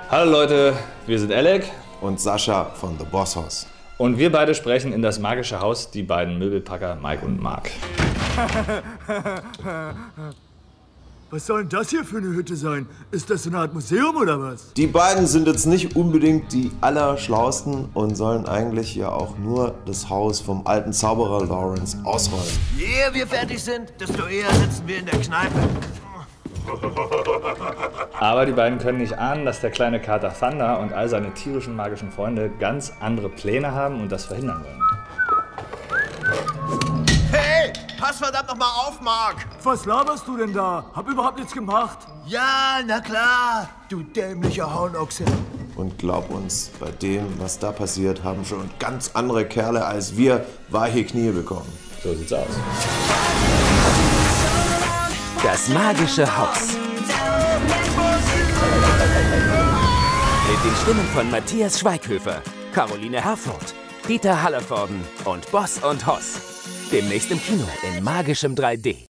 Hallo Leute, wir sind Alec und Sascha von The Boss House. Und wir beide sprechen in das magische Haus die beiden Möbelpacker Mike und Mark. Was soll denn das hier für eine Hütte sein? Ist das so eine Art Museum oder was? Die beiden sind jetzt nicht unbedingt die Allerschlausten und sollen eigentlich ja auch nur das Haus vom alten Zauberer Lawrence ausräumen. Je eher wir fertig sind, desto eher sitzen wir in der Kneipe. Aber die beiden können nicht ahnen, dass der kleine Kater Thunder und all seine tierischen magischen Freunde ganz andere Pläne haben und das verhindern wollen. Hey, pass verdammt noch mal auf, Mark! Was laberst du denn da? Hab überhaupt nichts gemacht. Ja, na klar, du dämlicher Hauenochse. Und glaub uns, bei dem, was da passiert, haben schon ganz andere Kerle als wir weiche Knie bekommen. So sieht's aus. Das magische Haus. Mit den Stimmen von Matthias Schweighöfer, Caroline Herfurth, Peter Hallervorden und Boss und Hoss. Demnächst im Kino in magischem 3D.